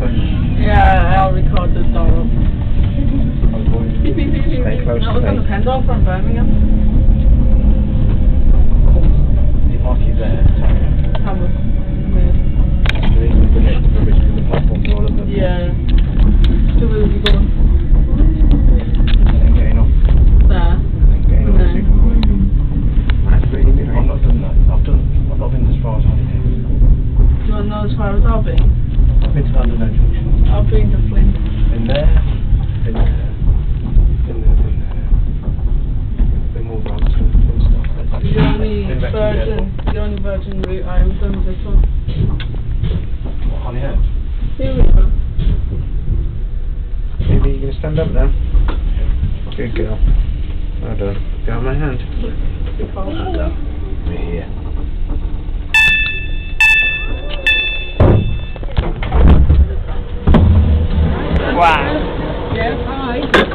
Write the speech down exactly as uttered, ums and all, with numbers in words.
phone. Yeah, I'll record the door up. Stay close That to was on the me. Pendolino from Birmingham. You mark it there, sorry. That was weird. There is the next rubbish from the platforms, all of them. Yeah. Still really good. And then getting off. There. And then getting off No. the supermarket. That's pretty big. I've not done that. I've done. I've not been as far as holiday. Do you want to know as far as I've been? I've been to London Junction. I've been to Flint. Been there. Been there. Been there. Been there. Been more routes and stuff. The only virgin, the only virgin route I have done is this one. What, Holyhead? Here we go. Maybe you can stand up now. Good girl. Well done. Do you have my hand? Well done. Be here. Wow. Yeah, hi.